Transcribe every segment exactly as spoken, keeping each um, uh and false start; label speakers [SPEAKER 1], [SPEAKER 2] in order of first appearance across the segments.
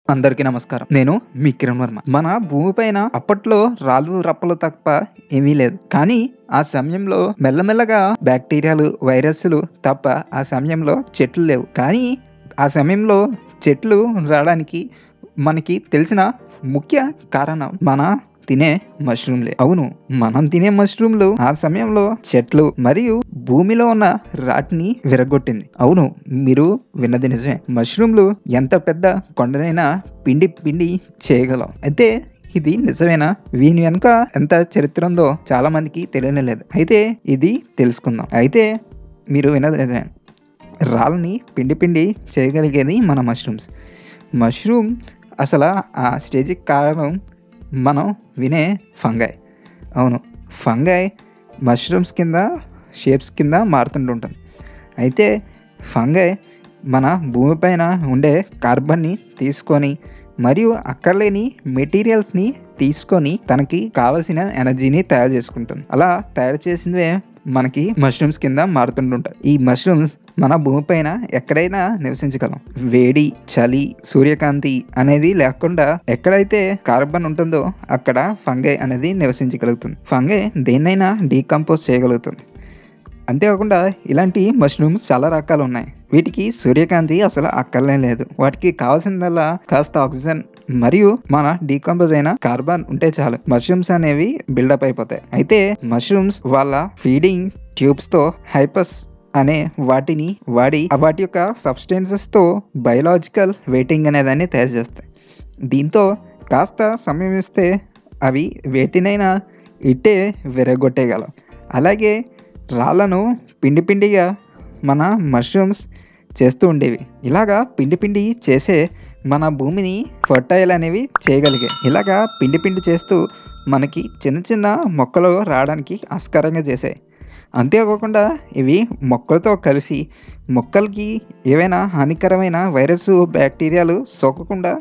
[SPEAKER 1] అందరికీ నమస్కారం. నేను మీ కిరణ్ వర్మ. మన భూమిపైన అప్పట్లో రాళ్ళు, రప్పలు తప్ప ఏమీ లేదు. కానీ ఆ సమయంలో మెల్లమెల్లగా బ్యాక్టీరియాలు, వైరస్‌లు తప్ప ఆ సమయంలో చెట్లు లేవు. కానీ ఆ సమయంలో చెట్లు రావడానికి మనకి తెలిసిన ముఖ్య కారణం మన తినే మష్రూమ్‌లే. అవును, మనం తినే మష్రూమ్‌లు ఆ సమయంలో చెట్లు మరియు భూమిలో ఉన్న రాటిని విరగ్గొట్టింది. అవును, మీరు విన్నది నిజమే. మష్రూమ్‌లు ఎంత పెద్ద కొండనైనా పిండి పిండి చేయగలం. అయితే ఇది నిజమేనా? వీని వెనుక ఎంత చరిత్ర ఉందో చాలా మందికి తెలియనే లేదు. అయితే ఇది తెలుసుకుందాం. అయితే మీరు విన్నది నిజమే. రాళ్ళని పిండి పిండి చేయగలిగేది మన మష్రూమ్స్. మష్రూమ్ అసలు ఆ స్టేజ్‌కి కారణం మనం వినే ఫంగై. అవును, ఫంగై మష్రూమ్స్ కింద షేప్స్ కింద మారుతుంటుంటుంది. అయితే ఫంగై మన భూమిపైన ఉండే కార్బన్ని తీసుకొని మరియు అక్కర్లేని మెటీరియల్స్‌ని తీసుకొని తనకి కావాల్సిన ఎనర్జీని తయారు చేసుకుంటుంది. అలా తయారు చేసినవే మనకి మష్రూమ్స్ కింద మారుతుంటుంటాయి. ఈ మష్రూమ్స్ మన భూమిపైన ఎక్కడైనా నివసించగలం. వేడి, చలి, సూర్యకాంతి అనేది లేకుండా ఎక్కడైతే కార్బన్ ఉంటుందో అక్కడ ఫంగై అనేది నివసించగలుగుతుంది. ఫంగై దేన్నైనా డీకంపోజ్ చేయగలుగుతుంది. అంతేకాకుండా ఇలాంటి మష్రూమ్స్ చాలా రకాలు ఉన్నాయి. వీటికి సూర్యకాంతి అసలు అక్కర్లే లేదు. వాటికి కావాల్సిందల్లా కాస్త ఆక్సిజన్ మరియు మన డీకంపోజ్ అయిన కార్బన్ ఉంటే చాలు. మష్రూమ్స్ అనేవి బిల్డప్ అయిపోతాయి. అయితే మష్రూమ్స్ వాళ్ళ ఫీడింగ్ ట్యూబ్స్ తో హైపస్ అనే వాటిని వాడి వాటి యొక్క సబ్స్టెన్సెస్ తో బయలాజికల్ వెయిటింగ్ అనే దాన్ని తయారు చేస్తాయి. దీంతో కాస్త సమయం ఇస్తే అవి వేటినైనా ఇట్టే విరగొట్టేయగలం. అలాగే రాళ్ళను పిండి పిండిగా మన మష్రూమ్స్ చేస్తూ ఉండేవి. ఇలాగా పిండి పిండి చేసే మన భూమిని ఫర్టైల్ అనేవి చేయగలిగాయి. ఇలాగా పిండి పిండి చేస్తూ మనకి చిన్న చిన్న మొక్కలు రావడానికి ఆస్కారంగా చేసాయి. అంతేకాకుండా ఇవి మొక్కలతో కలిసి మొక్కలకి ఏవైనా హానికరమైన వైరస్, బ్యాక్టీరియాలు సోకకుండా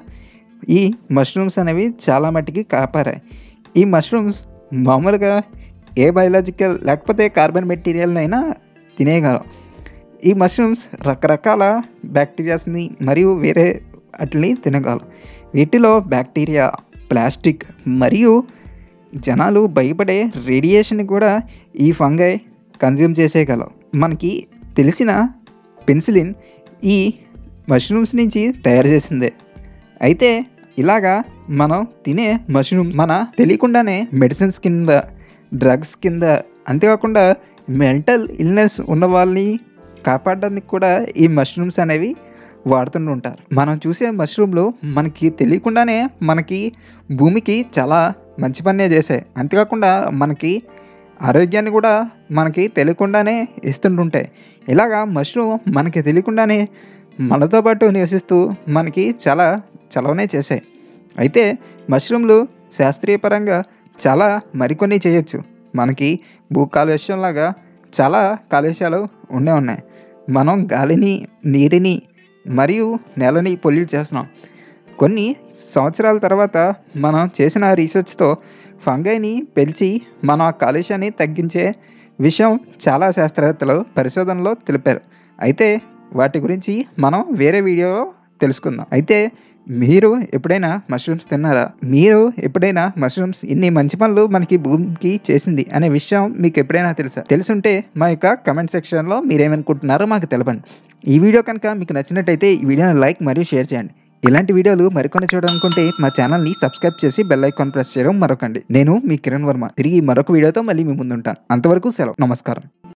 [SPEAKER 1] ఈ మష్రూమ్స్ అనేవి చాలా మట్టికి కాపారాయి. ఈ మష్రూమ్స్ మామూలుగా ఏ బయలాజికల్ లేకపోతే కార్బన్ మెటీరియల్నైనా తినేయగలం. ఈ మష్రూమ్స్ రకరకాల బ్యాక్టీరియాస్ని మరియు వేరే వాటిని తినగలం. వీటిలో బ్యాక్టీరియా, ప్లాస్టిక్ మరియు జనాలు భయపడే రేడియేషన్ కూడా ఈ ఫంగై కన్జ్యూమ్ చేసేయగలం. మనకి తెలిసిన పెన్సిలిన్ ఈ మష్రూమ్స్ నుంచి తయారు చేసిందే. అయితే ఇలాగా మనం తినే మష్రూమ్ మన తెలియకుండానే మెడిసిన్స్ కింద, డ్రగ్స్ కింద, అంతేకాకుండా మెంటల్ ఇల్నెస్ ఉన్న వాళ్ళని కాపాడడానికి కూడా ఈ మష్రూమ్స్ అనేవి వాడుతూ ఉంటారు. మనం చూసే మష్రూమ్లు మనకి తెలియకుండానే మనకి భూమికి చాలా మంచి పనే చేసాయి. అంతేకాకుండా మనకి ఆరోగ్యాన్ని కూడా మనకి తెలియకుండానే ఇస్తుంటుంటాయి. ఇలాగా మష్రూమ్ మనకి తెలియకుండానే మనతో పాటు నివసిస్తూ మనకి చాలా చలవనే చేసాయి. అయితే మష్రూమ్లు శాస్త్రీయపరంగా చాలా మరికొన్ని చేయొచ్చు. మనకి భూ కాలుష్యంలాగా చాలా కాలుష్యాలు ఉండే ఉన్నాయి. మనం గాలిని, నీరుని మరియు నేలని పొల్యూట్ చేస్తున్నాం. కొన్ని సంవత్సరాల తర్వాత మనం చేసిన రీసెర్చ్తో ఫంగైని పెంచి మన కాలుష్యాన్ని తగ్గించే విషయం చాలా శాస్త్రవేత్తలు పరిశోధనలో తెలిపారు. అయితే వాటి గురించి మనం వేరే వీడియోలో తెలుసుకుందాం. అయితే మీరు ఎప్పుడైనా మష్రూమ్స్ తిన్నారా? మీరు ఎప్పుడైనా మష్రూమ్స్ ఇన్ని మంచి పనులు మనకి భూమికి చేసింది అనే విషయం మీకు ఎప్పుడైనా తెలుసా? తెలుసుంటే మా యొక్క కమెంట్ సెక్షన్లో మీరేమనుకుంటున్నారో మాకు తెలపండి. ఈ వీడియో కనుక మీకు నచ్చినట్టయితే ఈ వీడియోని లైక్ మరియు షేర్ చేయండి. ఇలాంటి వీడియోలు మరికొన్ని చూడాలనుకుంటే మా ఛానల్ని సబ్స్క్రైబ్ చేసి బెల్ ఐకాన్ ప్రెస్ చేయడం మరొకండి. నేను మీ కిరణ్ వర్మ. తిరిగి మరొక వీడియోతో మళ్ళీ మీ ముందుంటాను. అంతవరకు సెలవు. నమస్కారం.